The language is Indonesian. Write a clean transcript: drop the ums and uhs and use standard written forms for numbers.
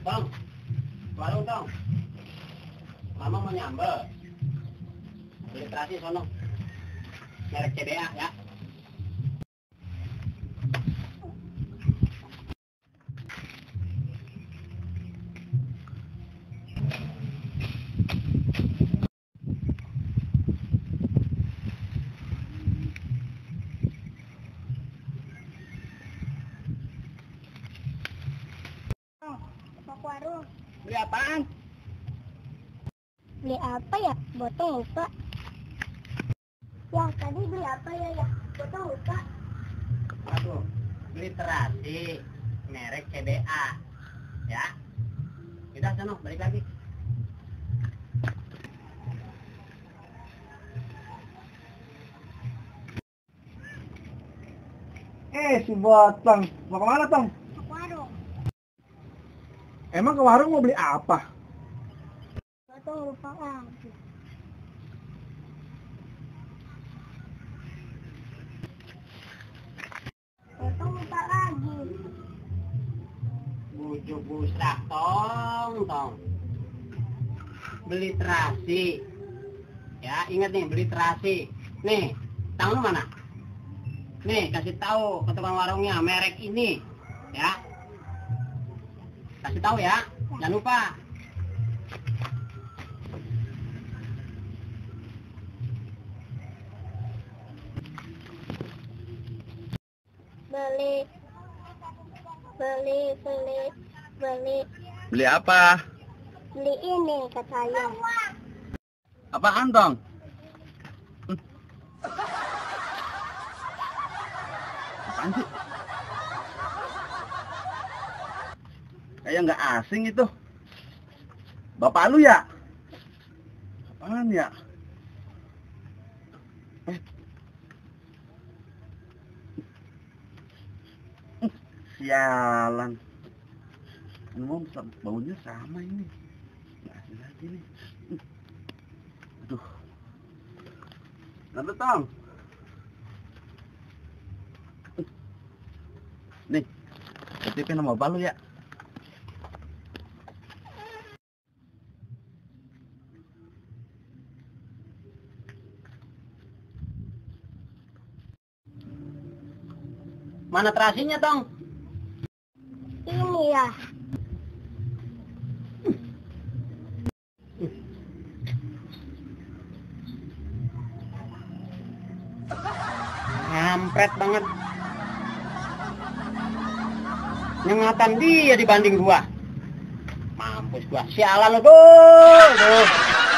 Tong, warung tong. Mama mau nyambel. Beli terasi sono. Merek CBA ya. Mau ke warung. Beli apaan? Beli apa ya? Botol lupa. Ya, tadi beli apa ya? Botol lupa. Aduh, beli terasi merek CBA. Ya. Udah sono, balik lagi. Si Botong, mau kemana Tong? Mau ke warung. Emang ke warung mau beli apa? Botol lupa lagi. Botol lupa lagi. Bujuk busak tong. Beli terasi. Ya, ingat nih beli terasi. Nih, tangan lu mana? Nih, kasih tahu ke tukang warungnya merek ini. Ya. Kasih tahu ya. Jangan lupa. Beli. Beli apa? Beli ini katanya. Apaan Tong? Apaan sih? Kayak nggak asing itu. Bapak lu ya? Apaan ya? Sialan. Emang baunya sama ini. Nggak asing lagi nih. Aduh. Nanti Tong. Nih, titipin sama bapak lu ya. Mana terasinya, Tong? Ini ya. Kampret banget. Nyengatan dia dibanding gua. Mampus gua. Sialan lu tuh.